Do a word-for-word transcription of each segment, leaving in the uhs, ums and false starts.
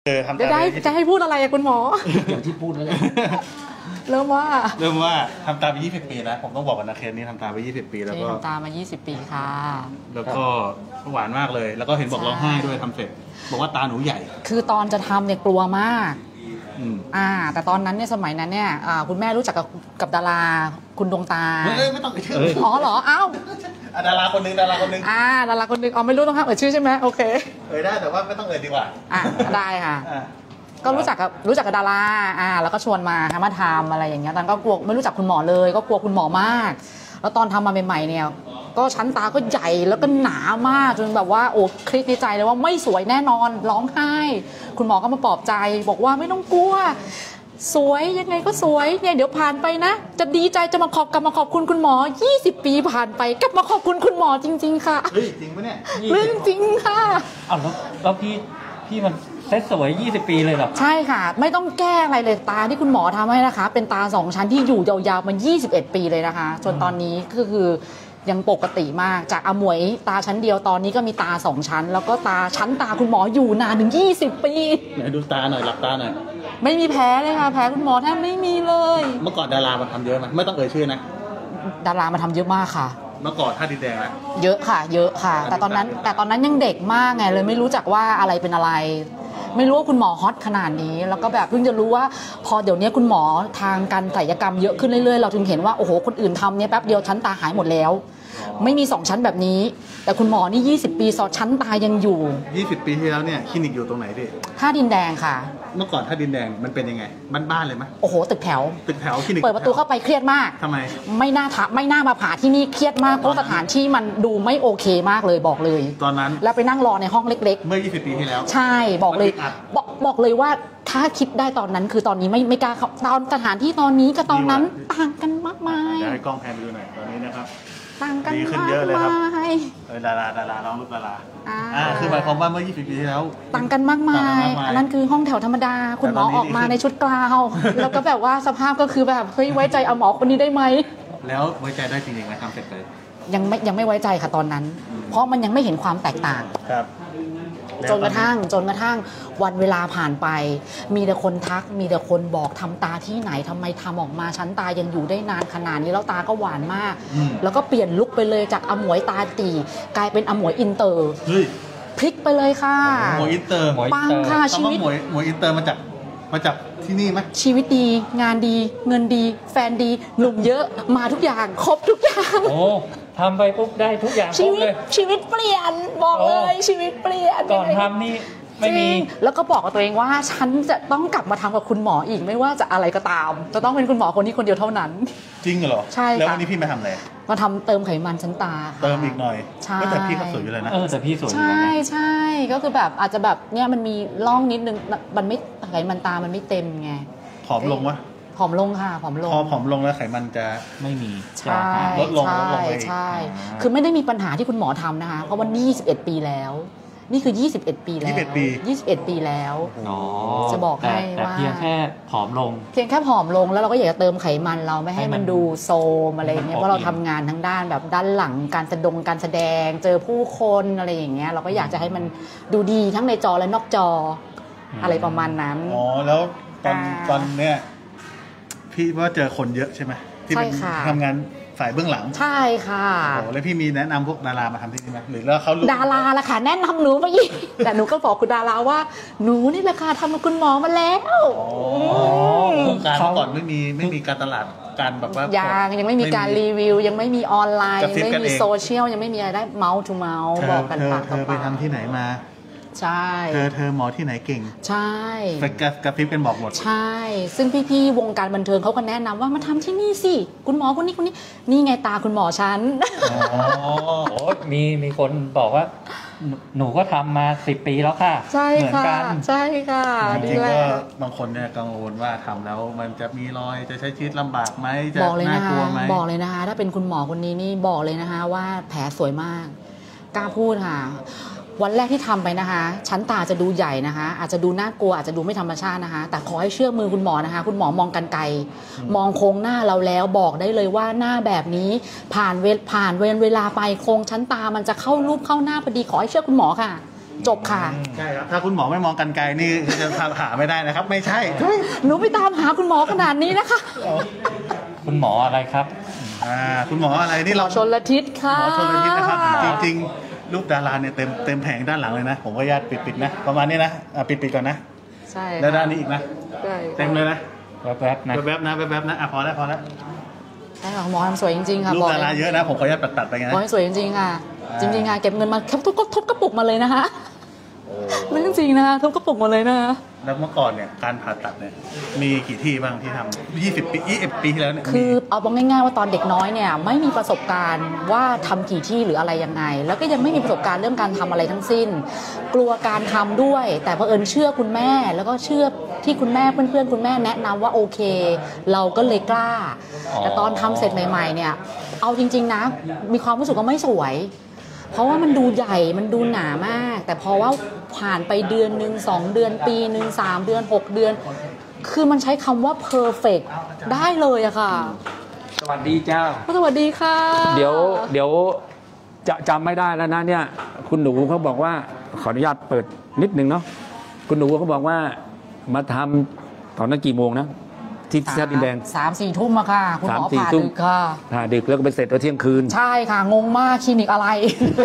เออทำจะได้จะให้พูดอะไรอะคุณหมออย่างที่พูดนั่นแหละเริ่มว่าเริ่มว่าทำตาไปยี่สิบปีนะผมต้องบอกกันนะเคสนี้ทำตาไปยี่สิบปีแล้วก็ทำตามายี่สิบปีค่ะแล้วก็หวานมากเลยแล้วก็เห็นบอกร้องไห้ด้วยทำเสร็จบอกว่าตาหนูใหญ่คือตอนจะทำเนี่ยกลัวมากอ่าแต่ตอนนั้นเนี่ยสมัยนั้นเนี่ยคุณแม่รู้จักกับกับดาราคุณดวงตาเอ้ยไม่ต้องเอ่ยชื่ออ๋อเหรออ้าวดาราคนนึงดาราคนนึงอ่าดาราคนนึงอ๋อไม่รู้ต้องห้ามเอ่ยชื่อใช่ไหมโอเคเอ่ยได้แต่ว่าไม่ต้องเอ่ยดีกว่าอ่าได้ค่ะก็รู้จักกับรู้จักกับดาราอ่าแล้วก็ชวนมามาทำอะไรอย่างเงี้ยตอนก็กลัวไม่รู้จักคุณหมอเลยก็กลัวคุณหมอมากแล้วตอนทำมาใหม่ๆเนี่ยก็ชั้นตาก็ใหญ่แล้วก็หนามากจนแบบว่าโอ้คลิกในใจเลยว่าไม่สวยแน่นอนร้องไห้คุณหมอก็มาปลอบใจบอกว่าไม่ต้องกลัวสวยยังไงก็สวยเนี่ยเดี๋ยวผ่านไปนะจะดีใจจะมาขอบกลับมาขอบคุณคุณหมอยี่สิบปีผ่านไปกลับมาขอบคุณคุณหมอจริงๆค่ะเฮ้ยจริงปะเนี่ยเรื่องจริงค่ะอ้าวแล้วแล้วพี่พี่มันเซ็ตสวยยี่สิบปีเลยเหรอใช่ค่ะไม่ต้องแก้อะไรเลยตาที่คุณหมอทำให้นะคะเป็นตาสองชั้นที่อยู่ยาวๆมายี่สิบเอ็ดปีเลยนะคะจนตอนนี้ก็คือยังปกติมากจากอมวยตาชั้นเดียวตอนนี้ก็มีตาสองชั้นแล้วก็ตาชั้นตาคุณหมออยู่นานถึงยี่สิบปีไหนดูตาหน่อยหลับตาหน่อยไม่มีแพ้เลยค่ะแพ้คุณหมอแทบไม่มีเลยเมื่อก่อนดารามาทำเยอะไหมไม่ต้องเอ่ยชื่อนะดารามาทำเยอะมากค่ะเมื่อก่อนท่าดินแดงนะเยอะค่ะเยอะค่ะแต่ตอนนั้นแต่ตอนนั้นยังเด็กมากไงเลยไม่รู้จักว่าอะไรเป็นอะไรไม่รู้ว่าคุณหมอฮอตขนาดนี้แล้วก็แบบเพิ่งจะรู้ว่าพอเดี๋ยวนี้คุณหมอทางการศัลยกรรมเยอะขึ้นเรื่อยๆเราถึงเห็นว่าโอ้โหคนอื่นทำเนี่ยแป๊บเดียวชั้นตาหายหมดแล้วไม่มีสองชั้นแบบนี้แต่คุณหมอนี่ยี่สิบปีสอดชั้นตายังอยู่ยี่สิบปีที่แล้วเนี่ยคลินิกอยู่ตรงไหนดิท่าดินแดงค่ะเมื่อก่อนท่าดินแดงมันเป็นยังไงบ้านๆเลยไหมโอ้โหตึกแถวตึกแถวคลินิกเปิดประตูเข้าไปเครียดมากทำไมไม่น่าทัไม่น่ามาผ่าที่นี่เครียดมากเพราะสถานที่มันดูไม่โอเคมากเลยบอกเลยตอนนั้นแล้วไปนั่งรอในห้องเล็กๆเมื่อยี่สิบปีที่แล้วใช่บอกเลยบอกบอกเลยว่าถ้าคิดได้ตอนนั้นคือตอนนี้ไม่ไม่กล้าเข้าตอนสถานที่ตอนนี้กับตอนนั้นต่างกันมากมายเดี๋ยวให้กล้องแพนดูหน่อยตอนนี้นะครับต่างกันดีขึ้นเยอะเลยครับเออดาราดาราน้องลูกดาราอ่าคือหมายความว่าเมื่อยี่สิบปีที่แล้วต่างกันมากมายอันนั้นคือห้องแถวธรรมดาคุณหมอออกมาในชุดกลาวแล้วก็แบบว่าสภาพก็คือแบบเฮ้ยไว้ใจเอาหมอคนนี้ได้ไหมแล้วไว้ใจได้จริงๆไหมทำเสร็จเลยยังไม่ยังไม่ไว้ใจค่ะตอนนั้นเพราะมันยังไม่เห็นความแตกต่างครับจนกระทั่งจนกระทั่งวันเวลาผ่านไปมีแต่คนทักมีแต่คนบอกทำตาที่ไหนทำไมทำออกมาชั้นตายังอยู่ได้นานขนาดนี้แล้วตาก็หวานมากแล้วก็เปลี่ยนลุคไปเลยจากอมวยตาตีกลายเป็นอมวยอินเตอร์พลิกไปเลยค่ะหมวยอินเตอร์ปังค่ะชีวิตหมวยหมวยอินเตอร์มาจากมาจากที่นี่ไหมชีวิตดีงานดีเงินดีแฟนดีหนุ่มเยอะมาทุกอย่างครบทุกอย่างโอ้ทำไปปุ๊บได้ทุกอย่างชีวิตชีวิตเปลี่ยนบอกเลยชีวิตเปลี่ยนก่อนทำนี่ไม่มีแล้วก็บอกกับตัวเองว่าฉันจะต้องกลับมาทำกับคุณหมออีกไม่ว่าจะอะไรก็ตามจะต้องเป็นคุณหมอคนนี้คนเดียวเท่านั้นจริงเหรอใช่แล้ววันนี้พี่มาทำอะไรมาทำเติมไขมันชั้นตาเติมอีกหน่อยแต่พี่ก็สวยอยู่เลยนะเออแต่พี่สวยใช่ใช่ก็คือแบบอาจจะแบบเนี่ยมันมีร่องนิดนึงมันไม่ไขมันตามันไม่เต็มไงผอมลงวะผอมลงค่ะผอมลงพอผอมลงแล้วไขมันจะไม่มีใช่ลดลงลดลงไปใช่คือไม่ได้มีปัญหาที่คุณหมอทำนะคะเพราะว่านี่ยี่สิบเอ็ดปีแล้วนี่คือยี่สิบเอ็ดปีแล้วยี่สิบเอ็ดปียี่สิบเอ็ดปีแล้วจะบอกให้ว่าเพียงแค่ผอมลงเพียงแค่ผอมลงแล้วเราก็อยากจะเติมไขมันเราไม่ให้มันดูโซมอะไรเงี้ยเพราะเราทำงานทั้งด้านแบบด้านหลังการแสดงการแสดงเจอผู้คนอะไรอย่างเงี้ยเราก็อยากจะให้มันดูดีทั้งในจอและนอกจออะไรประมาณนั้นอ๋อแล้วตอนตอนเนี้ยพี่ว่าเจอคนเยอะใช่ไหมที่เป็นทำงานฝ่ายเบื้องหลังใช่ค่ะโอ้แล้วพี่มีแนะนำพวกดารามาทำที่นี่ไหมหรือแล้วเขาดาราละค่ะแนะนำหนูมาอีกแต่หนูก็บอกคุณดาราว่าหนูนี่แหละค่ะทำกับคุณหมอมาแล้วโครงการก่อนไม่มีไม่มีการตลาดการแบบว่ายังยังไม่มีการรีวิวยังไม่มีออนไลน์ยังไม่มีโซเชียลยังไม่มีอะไรได้เมาส์ทูเมาส์บอกกันปากต่อปากเธอไปทำที่ไหนมาใช่เธอเธอหมอที่ไหนเก่งใช่ไปกระพริบกันบอกหมดใช่ซึ่งพี่ๆวงการบันเทิงเขาก็แนะนำว่ามาทำที่นี่สิคุณหมอคนนี้คนนี้นี่ไงตาคุณหมอฉันอ๋อมีมีคนบอกว่าหนูก็ทำมาสิบปีแล้วค่ะใช่ค่ะใช่ค่ะจริงๆก็บางคนเนี่ยกังวลว่าทำแล้วมันจะมีรอยจะใช้ชีวิตลำบากไหมจะน่ากลัวไหมบอกเลยนะคะถ้าเป็นคุณหมอคนนี้นี่บอกเลยนะคะว่าแผลสวยมากกล้าพูดค่ะวันแรกที่ทำไปนะคะชั้นตาจะดูใหญ่นะคะอาจจะดูน่ากลัวอาจจะดูไม่ธรรมชาตินะคะแต่ขอให้เชื่อมือคุณหมอนะคะคุณหมอมองกันไกลมองโครงหน้าเราแล้วบอกได้เลยว่าหน้าแบบนี้ผ่านเวลผ่านเวลเวลาไปโครงชั้นตามันจะเข้ารูปเข้าหน้าพอดีขอให้เชื่อคุณหมอค่ะจบค่ะใช่ครับถ้าคุณหมอไม่มองกันไกลนี่จะหาไม่ได้นะครับ ไม่ใช่หนูไปตามหาคุณหมอขนาดนี้นะคะคุณหมออะไรครับอ่าคุณหมออะไรนี่เราชนละทิศค่ะหมอชนละทิศนะครับจริงๆรูปดาราเนี่ยเต็มเต็มแผงด้านหลังเลยนะผมว่าญาติปิดๆนะประมาณนี้นะอ่ะปิดๆก่อนนะใช่แล้วด้านนี้อีกนะใช่เต็มเลยนะแวบๆนะแวบๆนะแวบๆนะอ่ะพอแล้วพอแล้วใช่ค่ะหมอทำสวยจริงๆค่ะรูปบอกดาราเยอะนะผมขออนุญาตตัดๆไปไงหมอนะทำสวยจริงๆค่ะอ่าจริงๆค่ะเก็บเงินมาทุบทุบกระปุกมาเลยนะคะเรื่องจริงนะคะทุบกระปุกมาเลยนะคะแล้วเมื่อก่อนเนี่ยการผ่าตัดเนี่ยมีกี่ที่บ้างที่ทำยี่สิบปียี่สิบปีที่แล้วเนี่ยคือมีเอาบอกง่ายๆว่าตอนเด็กน้อยเนี่ยไม่มีประสบการณ์ว่าทำกี่ที่หรืออะไรยังไง แล้วก็ยังไม่มีประสบการณ์เรื่องการทำอะไรทั้งสิ้น กลัวการทำด้วย แต่เผอิญเชื่อคุณแม่แล้วก็เชื่อที่คุณแม่เพื่อนๆคุณแม่แนะนำว่าโอเค เราก็เลยกล้า แต่ตอนทำเสร็จใหม่ๆเนี่ยเอาจริงๆนะมีความรู้สึกว่าไม่สวย เพราะว่ามันดูใหญ่มันดูหนามาก แต่พอว่าผ่านไปเดือนหนึ่งสองเดือนปีหนึ่งสามเดือนหกเดือน คือมันใช้คำว่า perfect ได้เลยอะค่ะสวัสดีเจ้าสวัสดีค่ะเดี๋ยวเดี๋ยวจะจำไม่ได้แล้วนะเนี่ยคุณหนูเขาบอกว่าขออนุญาตเปิดนิดนึงเนาะคุณหนูเขาบอกว่ามาทำตอนนั้นกี่โมงนะที่ที่ท่าดินแดงสามสี่ทุ่มอะค่ะ คุณหมอสามสี่ผ่าทุ่มดึกค่ะผ่าดึกแล้วก็ไปเสร็จตอนเที่ยงคืนใช่ค่ะ งงมากคลินิกอะไร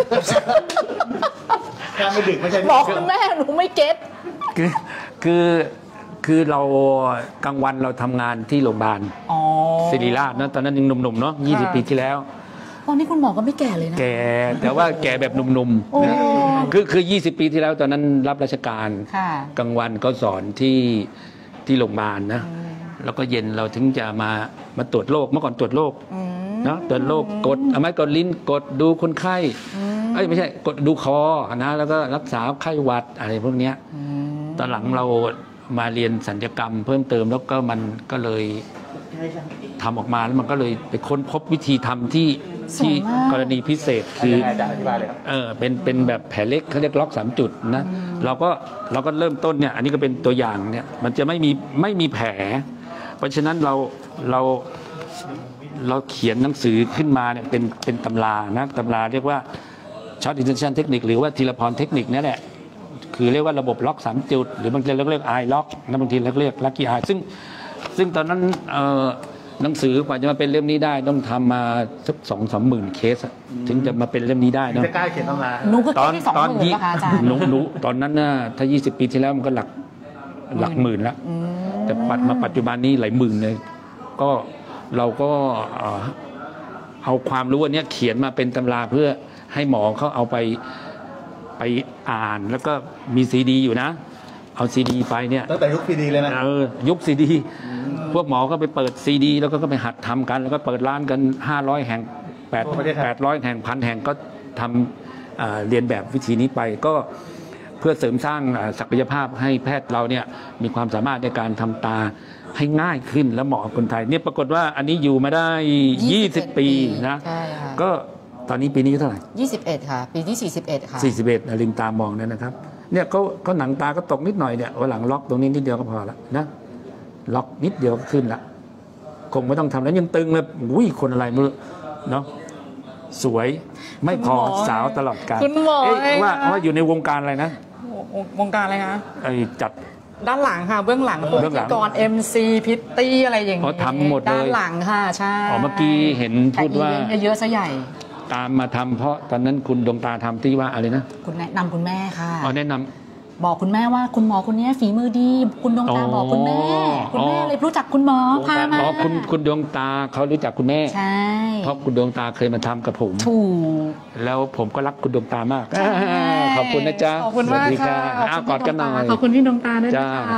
ถ้าไม่ดึกไม่ใช่บอกคุณแม่หนูไม่เก็ตคือคือคือเรากลางวันเราทำงานที่โรงพยาบาลอ๋อศิริราชนะตอนนั้นยังหนุ่มๆเนาะยี่สิบค่ะปีที่แล้วตอนนี้คุณหมอก็ไม่แก่เลยนะแก่แต่ว่าแก่แบบหนุ่มโอ้ๆนะคือคือยี่สิบปีที่แล้วตอนนั้นรับราชการค่ะกลางวันก็สอนที่ที่โรงพยาบาลนะแล้วก็เย็นเราถึงจะมามาตรวจโรคเมื่อก่อนตรวจโรคอืมนะตรวจโรคกดเอาไม้กดลิ้นกดดูคนไข้เอ้ยไม่ใช่กดดูคอนะแล้วก็รักษาไข้หวัดอะไรพวกเนี้ยอืมตอนหลังเรามาเรียนสัญญกรรมเพิ่มเติมแล้วก็มันก็เลยทำออกมาแล้วมันก็เลยไปค้นพบวิธีทำที่ที่กรณีพิเศษคือยังไงจะอธิบายเลยครับเออเป็นเป็นแบบแผลเล็กเขาเรียกล็อกสามจุดนะเราก็เราก็เริ่มต้นเนี่ยอันนี้ก็เป็นตัวอย่างเนี่ยมันจะไม่มีไม่มีแผล เพราะฉะนั้นเราเราเราเขียนหนังสือขึ้นมาเนี่ยเป็นเป็นตำรานะตำราเรียกว่าช็อตอินเทนชันเทคนิคหรือว่าธีรพรเทคนิคนี่แหละคือเรียกว่าระบบล็อกสามจุดหรือบางทีเราเรียกไอล็อกนะบางทีเราเรียกลักกี้ไอซึ่งซึ่งตอนนั้นเอ่อหนังสือกว่าจะมาเป็นเล่มนี้ได้ต้องทำมาสักสองสามหมื่นเคสอะถึงจะมาเป็นเล่มนี้ได้เนาะจะกล้าเขียนตำราหนูก็ตอนแค่ที่สองตอนหมื่นยี่นะคะอาจารย์หนูหนูตอนนั้นน่ะถ้ายี่สิบปีที่แล้วมันก็หลักหลักหมื่นแล้วอืมแต่ปัจมาปัจจุบันนี้หลายหมื่นเลยก็เราก็เอ่อเอาความรู้อันเนี้ยเขียนมาเป็นตำราเพื่อให้หมอเขาเอาไปไปอ่านแล้วก็มีซีดีอยู่นะ เอาซีดีไปเนี่ยตั้งแต่ยุคพีดีเลยนะเออยุคซีดีพวกหมอก็ไปเปิดซีดีแล้วก็ก็ไปหัดทำกัน แล้วก็เปิดร้านกันห้าร้อยแห่งแปดแปดร้อยแห่งพันแห่งก็ทำเอ่อเรียนแบบวิธีนี้ไปก็เพื่อเสริมสร้างเอ่อศักยภาพให้แพทย์เราเนี่ยมีความสามารถในการทำตาให้ง่ายขึ้นและเหมาะกับคนไทยเนี่ยปรากฏว่าอันนี้อยู่มาได้ยี่สิบปีนะใช่ค่ะก็ตอนนี้ปีนี้เท่าไหร่ยี่สิบเอ็ดค่ะ ปีที่สี่สิบเอ็ดค่ะสี่สิบเอ็ดลืมตามองเนี่ยนะครับเนี่ยเขาเขาหนังตาก็ตกนิดหน่อยเนี่ยวันหลังล็อกตรงนี้นิดเดียวก็พอละนะล็อกนิดเดียวก็ขึ้นละคงไม่ต้องทำแล้วยังตึงเลยอุ้ยคนอะไรไม่รู้เนาะสวยไม่พอคุณหมอสาวตลอดกาลคุณหมอเอ๊ะเองว่านะว่าอยู่ในวงการอะไรนะวงการอะไรคะไอ้จัดด้านหลังค่ะเบื้องหลังเบื้องหลังก่อน เอ็ม ซี พิตตี้อะไรอย่างอ๋อทำหมดเลยด้านหลังค่ะใช่อ๋อเมื่อกี้เห็นพูดว่าแต่อีเวนต์เยอะๆซะใหญ่ตามมาทำเพราะตอนนั้นคุณดวงตาทำที่ว่าอะไรนะคุณแนะนำคุณแม่ค่ะอ๋อแนะนำบอกคุณแม่ว่าคุณหมอคนนี้ฝีมือดี คุณดวงตาอ๋อบอกคุณแม่ คุณแม่อ๋อเลยรู้จักคุณหมอพามาอ๋อคุณคุณดวงตาเขารู้จักคุณแม่ใช่เพราะคุณดวงตาเคยมาทำกับผมถูกแล้วผมก็รักคุณดวงตามากใช่ขอบคุณนะจ๊ะขอบคุณมากสวัสดีค่ะอ้าวกอดกันหน่อยขอบคุณพี่ดวงตาด้วยจ้านะคะ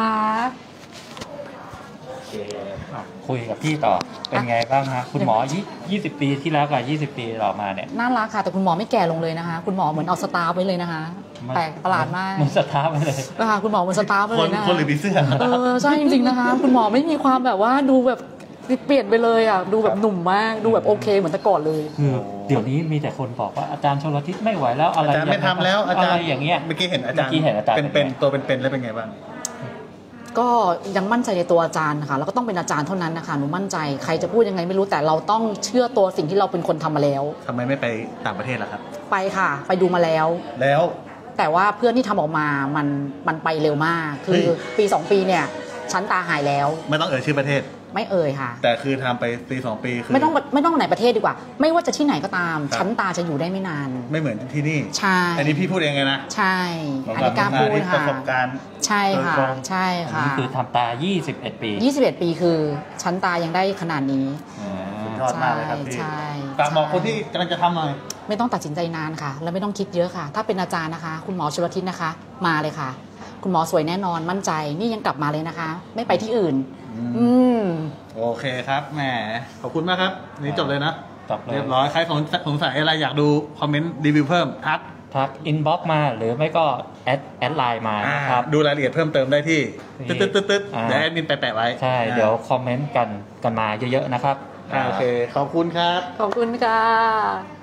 คุยกับพี่ต่อเป็นไงบ้างฮะคุณหมอยี่สิบปีที่แล้วกับยี่สิบปีต่อมาเนี่ยน่ารักค่ะแต่คุณหมอไม่แก่ลงเลยนะคะ คุณหมอเหมือนเอาสตาร์ฟไว้เลยนะคะแปลกประหลาดมากมันสตาร์ทไปเลยนะคะคุณหมอเหมือนสตาร์ฟไว้คเลนยนะคะคนหรือผีเสื้อเออใช่จริงๆนะคะ คุณหมอไม่มีความแบบว่าดูแบบเปลี่ยนไปเลยอ่ะดูแบบหนุ่มมากดูแบบโอเคเหมือนแต่ก่อนเลยคือเดี๋ยวนี้มีแต่คนบอกว่าอาจารย์ชลทิศไม่ไหวแล้วอะไรอาจารย์ไม่ทำแล้วอาจารอะย์ไรอย่างเงี้ยเมื่อกี้เห็นอาจารย์เมื่อกี้เห็นอาจารย์เป็นเป็นตัวเป็นๆแล้วเป็นไงบ้างก็ยังมั่นใจในตัวอาจารย์ค่ะแล้วก็ต้องเป็นอาจารย์เท่านั้นนะคะหนูมั่นใจใครจะพูดยังไงไม่รู้แต่เราต้องเชื่อตัวสิ่งที่เราเป็นคนทำมาแล้วทำไมไม่ไปต่างประเทศล่ะครับไปค่ะ ไปดูมาแล้วแล้วแต่ว่าเพื่อนที่ทำออกมามันมันไปเร็วมาก คือปีสองปีเนี่ยชั้นตาหายแล้วไม่ต้องเอ่ยชื่อประเทศไม่เอ่ยค่ะแต่คือทำไปปีสองปีคือไม่ต้องไม่ต้องไหนประเทศดีกว่า ไม่ว่าจะที่ไหนก็ตาม ชั้นตาจะอยู่ได้ไม่นานไม่เหมือนที่นี่ใช่อันนี้พี่พูดเองไงนะใช่อันนี้กล้าพูดปค่ะระสบการณ์ใช่ค่ะโดยตรงใช่อันค่ะนี้คือทำตา ยี่สิบเอ็ด ปียี่สิบเอ็ด ปีคือชั้นตายังได้ขนาดนี้สุดยอดมากเลยครับพี่ใช่ฝากบอกคนที่กำลังจะทำหน่อยไม่ต้องตัดสินใจนานค่ะ แล้วไม่ต้องคิดเยอะค่ะ ถ้าเป็นอาจารย์นะคะ คุณหมอชลทิศนะคะ มาเลยค่ะ คุณหมอสวยแน่นอนมั่นใจนี่ยังกลับมาเลยนะคะ ไม่ไปที่อื่น อืมโอเคครับแหมขอบคุณมากครับนี่จบเลยนะจบเลยเรียบร้อยใครสงสัยอะไรอยากดูคอมเมนต์รีวิวเพิ่มทักทักอินบ็อกมาหรือไม่ก็แอดแอดไลน์มานะครับดูรายละเอียดเพิ่มเติมได้ที่ที่ตึ๊ดตึ๊ดตึ๊ดอ่าเดี๋ยวแอดมินแปะๆไว้ใช่เดี๋ยวคอมเมนต์กันกันมาเยอะๆนะครับอ่าโอเคขอบคุณครับขอบคุณค่ะ